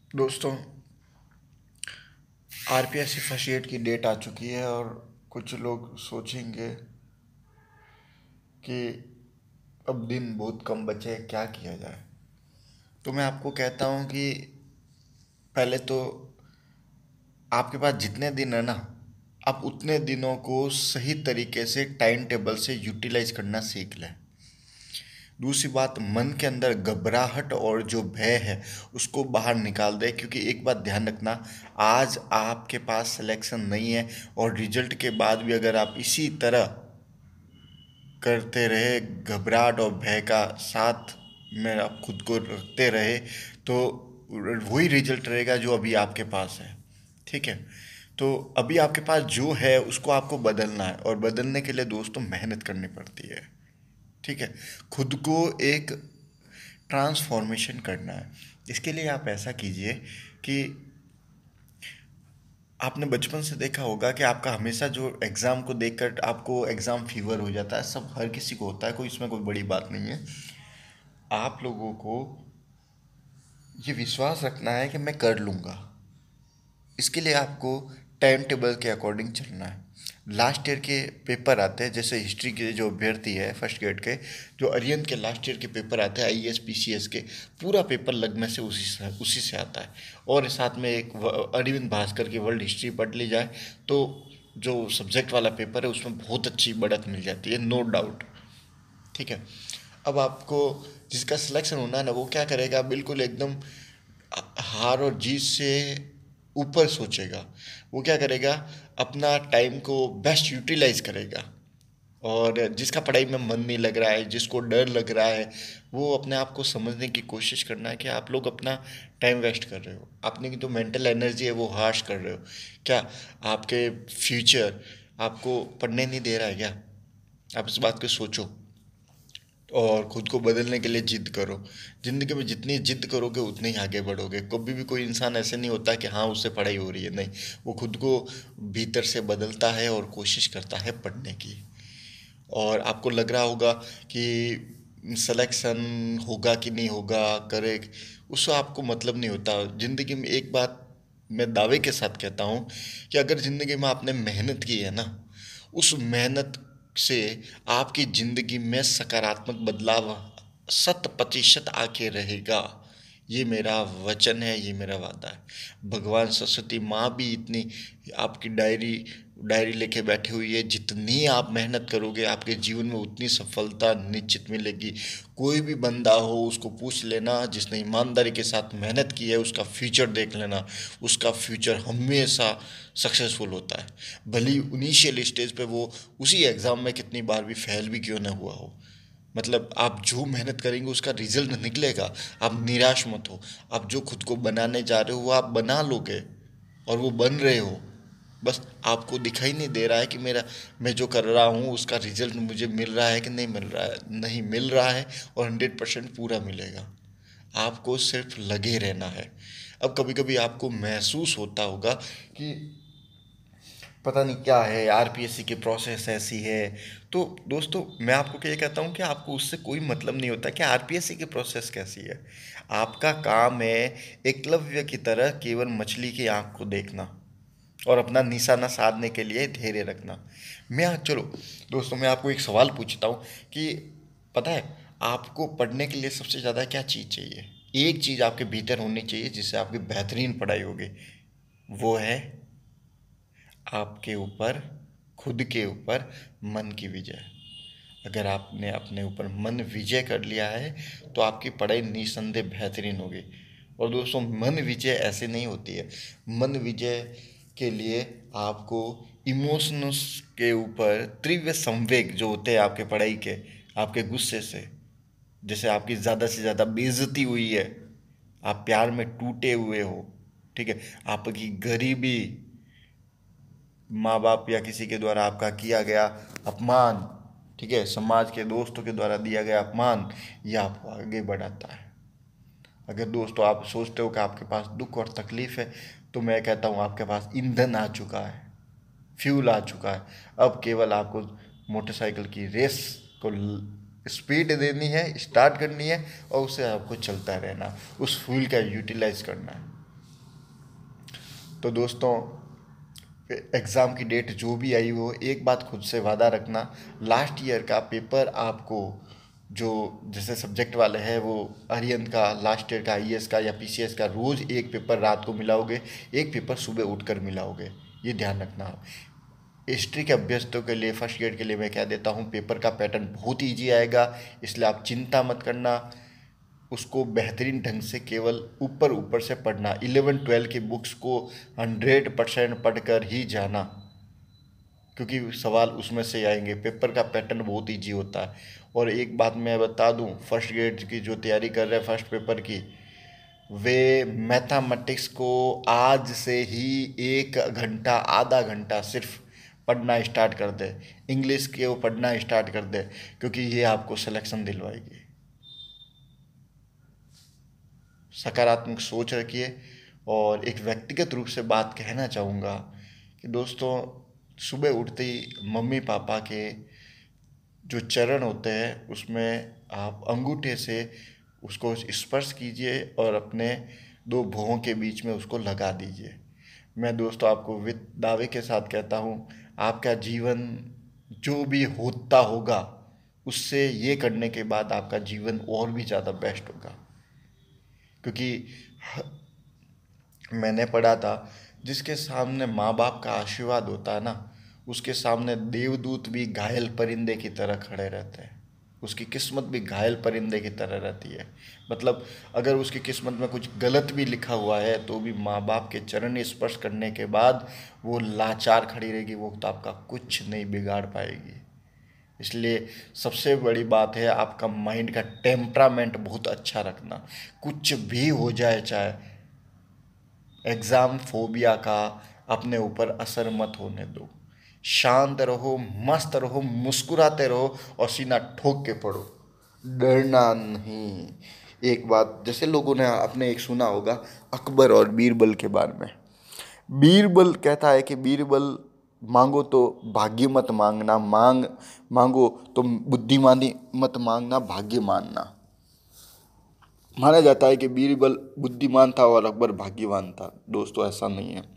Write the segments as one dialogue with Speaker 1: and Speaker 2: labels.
Speaker 1: दोस्तों, RPSC first aid की date आ चुकी है और कुछ लोग सोचेंगे कि अब दिन बहुत कम बचे हैं, क्या किया जाए। तो मैं आपको कहता हूँ कि पहले तो आपके पास जितने दिन है ना, आप उतने दिनों को सही तरीके से टाइम टेबल से यूटिलाइज करना सीख लें। दूसरी बात, मन के अंदर घबराहट और जो भय है उसको बाहर निकाल दे, क्योंकि एक बात ध्यान रखना, आज आपके पास सिलेक्शन नहीं है और रिजल्ट के बाद भी अगर आप इसी तरह करते रहे, घबराहट और भय का साथ में आप खुद को रखते रहे, तो वही रिजल्ट रहेगा जो अभी आपके पास है। ठीक है। तो अभी आपके पास जो है उसको आपको बदलना है, और बदलने के लिए दोस्तों मेहनत करनी पड़ती है। ठीक है। खुद को एक ट्रांसफॉर्मेशन करना है। इसके लिए आप ऐसा कीजिए कि आपने बचपन से देखा होगा कि आपका हमेशा जो एग्ज़ाम को देखकर आपको एग्ज़ाम फीवर हो जाता है, सब हर किसी को होता है, कोई इसमें कोई बड़ी बात नहीं है। आप लोगों को ये विश्वास रखना है कि मैं कर लूँगा। इसके लिए आपको टाइम टेबल के अकॉर्डिंग चलना है। लास्ट ईयर के पेपर आते हैं, जैसे हिस्ट्री के जो अभ्यर्थी है फर्स्ट ग्रेड के, जो अरियन के लास्ट ईयर के पेपर आते हैं आईएएस पीसीएस के, पूरा पेपर लगने से उसी से आता है। और साथ में एक अरविंद भास्कर की वर्ल्ड हिस्ट्री पढ़ ली जाए तो जो सब्जेक्ट वाला पेपर है उसमें बहुत अच्छी बढ़त मिल जाती है, नो डाउट। ठीक है। अब आपको जिसका सिलेक्शन होना है ना, वो क्या करेगा, बिल्कुल एकदम हार और जीत से ऊपर सोचेगा। वो क्या करेगा, अपना टाइम को बेस्ट यूटिलाइज करेगा। और जिसका पढ़ाई में मन नहीं लग रहा है, जिसको डर लग रहा है, वो अपने आप को समझने की कोशिश करना है कि आप लोग अपना टाइम वेस्ट कर रहे हो, अपनी की जो मेंटल एनर्जी है वो हार्श कर रहे हो। क्या आपके फ्यूचर आपको पढ़ने नहीं दे रहा है क्या? आप इस बात को सोचो और खुद को बदलने के लिए जिद करो। ज़िंदगी में जितनी जिद करोगे उतने ही आगे बढ़ोगे। कभी भी कोई इंसान ऐसे नहीं होता कि हाँ उससे पढ़ाई हो रही है, नहीं, वो खुद को भीतर से बदलता है और कोशिश करता है पढ़ने की। और आपको लग रहा होगा कि सिलेक्शन होगा कि नहीं होगा, करे, उससे आपको मतलब नहीं होता। ज़िंदगी में एक बात मैं दावे के साथ कहता हूँ कि अगर ज़िंदगी में आपने मेहनत की है ना, उस मेहनत से आपकी ज़िंदगी में सकारात्मक बदलाव 100% आके रहेगा। ये मेरा वचन है, ये मेरा वादा है। भगवान सरस्वती माँ भी इतनी आपकी डायरी डायरी लेके बैठी हुई है, जितनी आप मेहनत करोगे आपके जीवन में उतनी सफलता निश्चित मिलेगी। कोई भी बंदा हो उसको पूछ लेना, जिसने ईमानदारी के साथ मेहनत की है उसका फ्यूचर देख लेना, उसका फ्यूचर हमेशा सक्सेसफुल होता है। भली इनिशियल स्टेज पे वो उसी एग्ज़ाम में कितनी बार भी फेल भी क्यों ना हुआ हो, मतलब आप जो मेहनत करेंगे उसका रिजल्ट निकलेगा। आप निराश मत हो। आप जो खुद को बनाने जा रहे हो वो आप बना लोगे, और वो बन रहे हो। बस आपको दिखाई नहीं दे रहा है कि मेरा मैं जो कर रहा हूँ उसका रिजल्ट मुझे मिल रहा है कि नहीं मिल रहा है। नहीं मिल रहा है, और 100% पूरा मिलेगा। आपको सिर्फ लगे रहना है। अब कभी कभी आपको महसूस होता होगा कि पता नहीं क्या है, आरपीएससी की प्रोसेस ऐसी है। तो दोस्तों, मैं आपको क्या कहता हूँ कि आपको उससे कोई मतलब नहीं होता कि आरपीएससी की प्रोसेस कैसी है। आपका काम है एकलव्य की तरह केवल मछली की आंख को देखना और अपना निशाना साधने के लिए धैर्य रखना। मैं आज चलो दोस्तों, मैं आपको एक सवाल पूछता हूँ कि पता है आपको पढ़ने के लिए सबसे ज़्यादा क्या चीज़ चाहिए? एक चीज़ आपके भीतर होनी चाहिए जिससे आपकी बेहतरीन पढ़ाई होगी, वो है आपके ऊपर, खुद के ऊपर मन की विजय। अगर आपने अपने ऊपर मन विजय कर लिया है तो आपकी पढ़ाई निसंदेह बेहतरीन होगी। और दोस्तों, मन विजय ऐसे नहीं होती है। मन विजय के लिए आपको इमोशंस के ऊपर तीव्र संवेग जो होते हैं आपके पढ़ाई के, आपके गुस्से से, जैसे आपकी ज़्यादा से ज़्यादा बेइज्जती हुई है, आप प्यार में टूटे हुए हो, ठीक है, आपकी गरीबी, माँ बाप या किसी के द्वारा आपका किया गया अपमान, ठीक है, समाज के दोस्तों के द्वारा दिया गया अपमान, ये आपको आगे बढ़ाता है। अगर दोस्तों आप सोचते हो कि आपके पास दुख और तकलीफ है, तो मैं कहता हूँ आपके पास ईंधन आ चुका है, फ्यूल आ चुका है। अब केवल आपको मोटरसाइकिल की रेस को स्पीड देनी है, स्टार्ट करनी है, और उससे आपको चलता रहना, उस फ्यूल का यूटिलाइज करना है। तो दोस्तों, एग्ज़ाम की डेट जो भी आई हो, एक बात खुद से वादा रखना, लास्ट ईयर का पेपर आपको, जो जैसे सब्जेक्ट वाले हैं वो आर्यन का लास्ट ईयर का आईएएस का या पीसीएस का, रोज़ एक पेपर रात को मिलाओगे, एक पेपर सुबह उठकर मिलाओगे। ये ध्यान रखना आप। हिस्ट्री के अभ्यस्तों के लिए फर्स्ट ग्रेड के लिए मैं कह देता हूँ, पेपर का पैटर्न बहुत ईजी आएगा, इसलिए आप चिंता मत करना। उसको बेहतरीन ढंग से केवल ऊपर ऊपर से पढ़ना, 11-12 की बुक्स को 100% पढ़कर ही जाना, क्योंकि सवाल उसमें से आएंगे। पेपर का पैटर्न बहुत ईजी होता है। और एक बात मैं बता दूं, फर्स्ट ग्रेड की जो तैयारी कर रहे हैं फर्स्ट पेपर की, वे मैथमेटिक्स को आज से ही 1 घंटा आधा घंटा सिर्फ पढ़ना स्टार्ट कर दे, इंग्लिश के वो पढ़ना स्टार्ट कर दे, क्योंकि ये आपको सिलेक्शन दिलवाएगी। सकारात्मक सोच रखिए। और एक व्यक्तिगत रूप से बात कहना चाहूँगा कि दोस्तों, सुबह उठते ही मम्मी पापा के जो चरण होते हैं उसमें आप अंगूठे से उसको स्पर्श कीजिए और अपने दो भुवों के बीच में उसको लगा दीजिए। मैं दोस्तों आपको विद दावे के साथ कहता हूँ, आपका जीवन जो भी होता होगा उससे ये करने के बाद आपका जीवन और भी ज़्यादा बेस्ट होगा। क्योंकि मैंने पढ़ा था, जिसके सामने माँ बाप का आशीर्वाद होता है ना, उसके सामने देवदूत भी घायल परिंदे की तरह खड़े रहते हैं। उसकी किस्मत भी घायल परिंदे की तरह रहती है। मतलब अगर उसकी किस्मत में कुछ गलत भी लिखा हुआ है तो भी माँ बाप के चरण स्पर्श करने के बाद वो लाचार खड़ी रहेगी, वो तो आपका कुछ नहीं बिगाड़ पाएगी। इसलिए सबसे बड़ी बात है आपका माइंड का टेम्परामेंट बहुत अच्छा रखना। कुछ भी हो जाए, चाहे एग्ज़ाम फोबिया का अपने ऊपर असर मत होने दो। शांत रहो, मस्त रहो, मुस्कुराते रहो और सीना ठोक के पढ़ो, डरना नहीं। एक बात, जैसे लोगों ने आपने एक सुना होगा अकबर और बीरबल के बारे में। बीरबल कहता है कि बीरबल, मांगो तो भाग्य मत मांगना, मांगो तो बुद्धिमानी मत मांगना, भाग्य मानना। माना जाता है कि बीरबल बुद्धिमान था और अकबर भाग्यवान था। दोस्तों ऐसा नहीं है।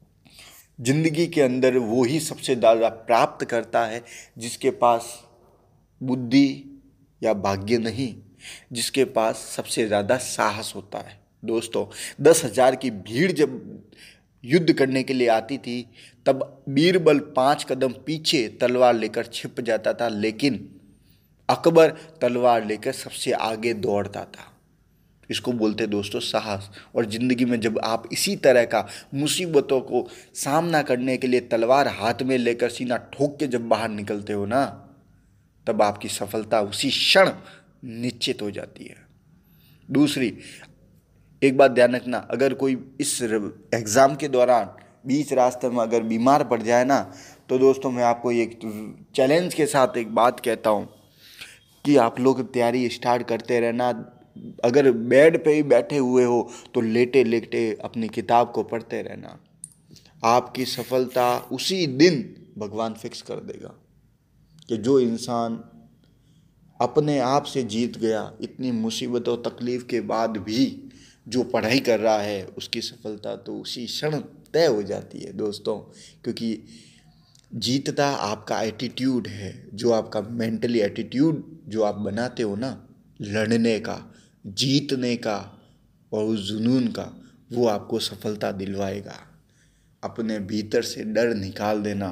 Speaker 1: जिंदगी के अंदर वो ही सबसे ज़्यादा प्राप्त करता है जिसके पास बुद्धि या भाग्य नहीं, जिसके पास सबसे ज़्यादा साहस होता है। दोस्तों 10,000 की भीड़ जब युद्ध करने के लिए आती थी तब बीरबल 5 कदम पीछे तलवार लेकर छिप जाता था, लेकिन अकबर तलवार लेकर सबसे आगे दौड़ता था। इसको बोलते दोस्तों साहस। और ज़िंदगी में जब आप इसी तरह का मुसीबतों को सामना करने के लिए तलवार हाथ में लेकर सीना ठोक के जब बाहर निकलते हो ना, तब आपकी सफलता उसी क्षण निश्चित हो जाती है। दूसरी एक बात ध्यान रखना, अगर कोई इस एग्ज़ाम के दौरान बीच रास्ते में अगर बीमार पड़ जाए ना, तो दोस्तों मैं आपको एक चैलेंज के साथ एक बात कहता हूँ कि आप लोग तैयारी स्टार्ट करते रहना। अगर बेड पे ही बैठे हुए हो तो लेटे लेटे अपनी किताब को पढ़ते रहना। आपकी सफलता उसी दिन भगवान फिक्स कर देगा। कि जो इंसान अपने आप से जीत गया, इतनी मुसीबतों तकलीफ़ के बाद भी जो पढ़ाई कर रहा है, उसकी सफलता तो उसी क्षण तय हो जाती है दोस्तों। क्योंकि जीतता आपका एटीट्यूड है, जो आपका मेंटली एटीट्यूड जो आप बनाते हो ना, लड़ने का, जीतने का और उस जुनून का, वो आपको सफलता दिलवाएगा। अपने भीतर से डर निकाल देना।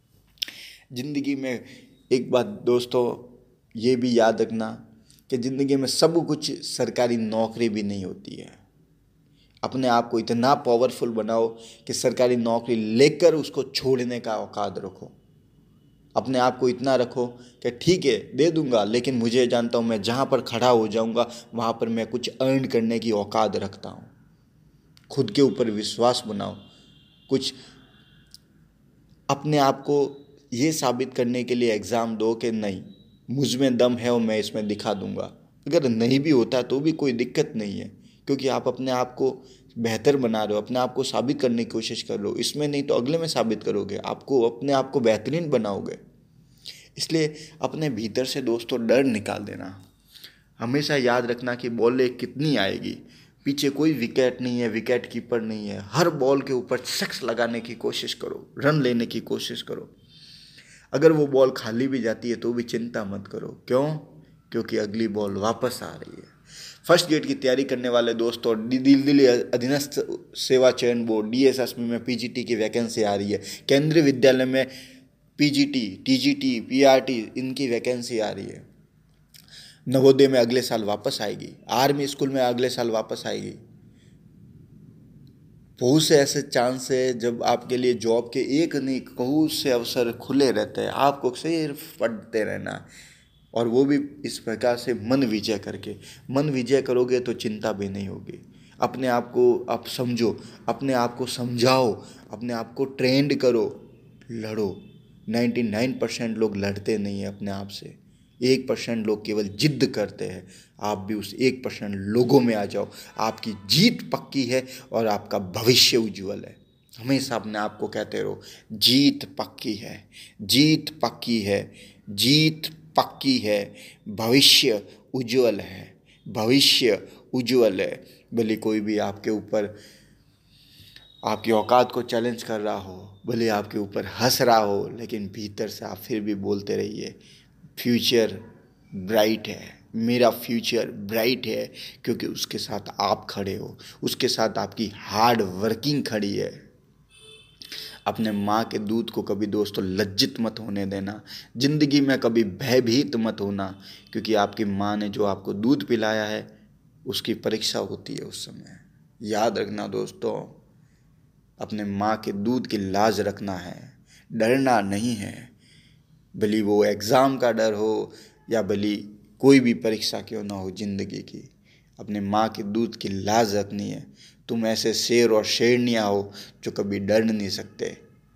Speaker 1: ज़िंदगी में एक बात दोस्तों ये भी याद रखना कि ज़िंदगी में सब कुछ सरकारी नौकरी भी नहीं होती है। अपने आप को इतना पावरफुल बनाओ कि सरकारी नौकरी लेकर उसको छोड़ने का औकात रखो। अपने आप को इतना रखो कि ठीक है दे दूंगा, लेकिन मुझे जानता हूँ मैं जहाँ पर खड़ा हो जाऊँगा वहाँ पर मैं कुछ अर्न करने की औकात रखता हूँ। खुद के ऊपर विश्वास बनाओ। कुछ अपने आप को ये साबित करने के लिए एग्ज़ाम दो कि नहीं, मुझ में दम है और मैं इसमें दिखा दूंगा। अगर नहीं भी होता तो भी कोई दिक्कत नहीं है, क्योंकि आप अपने आप को बेहतर बना रहे हो, अपने आप को साबित करने की कोशिश कर रहे हो। इसमें नहीं तो अगले में साबित करोगे, आपको अपने आप को बेहतरीन बनाओगे। इसलिए अपने भीतर से दोस्तों डर निकाल देना। हमेशा याद रखना कि बॉल कितनी आएगी, पीछे कोई विकेट नहीं है, विकेट कीपर नहीं है, हर बॉल के ऊपर सिक्स लगाने की कोशिश करो, रन लेने की कोशिश करो। अगर वो बॉल खाली भी जाती है तो भी चिंता मत करो। क्यों? क्योंकि अगली बॉल वापस आ रही है। फर्स्ट गेट की तैयारी करने वाले दोस्तों, दिल्ली अधीनस्थ सेवा चयन बोर्ड DSSB में PGT की वैकेंसी आ रही है। केंद्रीय विद्यालय में PGT, TGT, PRT इनकी वैकेंसी आ रही है। नवोदय में अगले साल वापस आएगी, आर्मी स्कूल में अगले साल वापस आएगी। बहुत से ऐसे चांस है जब आपके लिए जॉब के एक नहीं बहुत से अवसर खुले रहते हैं, आपको सिर्फ पढ़ते रहना। और वो भी इस प्रकार से मन विजय करके। मन विजय करोगे तो चिंता भी नहीं होगी। अपने आप को आप समझो, अपने आप को समझाओ, अपने आप को ट्रेंड करो, लड़ो। 99% लोग लड़ते नहीं हैं अपने आप से, 1% लोग केवल जिद्द करते हैं। आप भी उस 1% लोगों में आ जाओ। आपकी जीत पक्की है और आपका भविष्य उज्जवल है। हमेशा अपने आप को कहते रहो, जीत पक्की है, जीत पक्की है, जीत पक्की है, भविष्य उज्जवल है, भविष्य उज्जवल है। भले कोई भी आपके ऊपर आपकी औकात को चैलेंज कर रहा हो, भले आपके ऊपर हंस रहा हो, लेकिन भीतर से आप फिर भी बोलते रहिए, फ्यूचर ब्राइट है, मेरा फ्यूचर ब्राइट है। क्योंकि उसके साथ आप खड़े हो, उसके साथ आपकी हार्ड वर्किंग खड़ी है। अपने माँ के दूध को कभी दोस्तों लज्जित मत होने देना। ज़िंदगी में कभी भयभीत मत होना, क्योंकि आपकी माँ ने जो आपको दूध पिलाया है उसकी परीक्षा होती है उस समय। याद रखना दोस्तों, अपने माँ के दूध की लाज रखना है, डरना नहीं है। भली वो एग्ज़ाम का डर हो या भली कोई भी परीक्षा क्यों ना हो ज़िंदगी की, अपने माँ के दूध की लाज रखनी है। तुम ऐसे शेर और शेरनियाँ हो जो कभी डर नहीं सकते।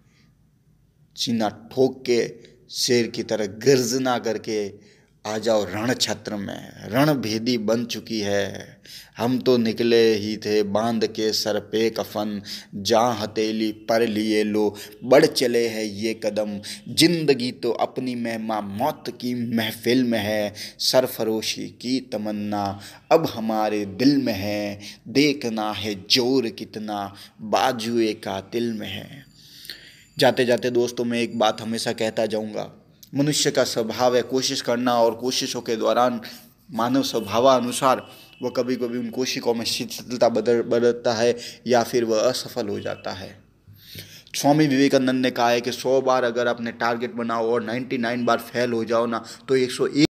Speaker 1: सीना ठोक के शेर की तरह गर्जना करके आ जाओ रण क्षेत्र में। रणभेदी बन चुकी है। हम तो निकले ही थे बांध के सर पे कफन, जहाँ हथेली पर लिए लो बढ़ चले हैं ये कदम। जिंदगी तो अपनी मेहमा मौत की महफिल में है, सरफरोशी की तमन्ना अब हमारे दिल में है। देखना है जोर कितना बाजुए कातिल में है। जाते जाते दोस्तों मैं एक बात हमेशा कहता जाऊंगा, मनुष्य का स्वभाव है कोशिश करना, और कोशिशों के दौरान मानव स्वभावानुसार वह कभी कभी उन कोशिशों में शिथिलता बरतता है या फिर वह असफल हो जाता है। स्वामी विवेकानंद ने कहा है कि 100 बार अगर आपने टारगेट बनाओ और 99 बार फेल हो जाओ ना, तो 101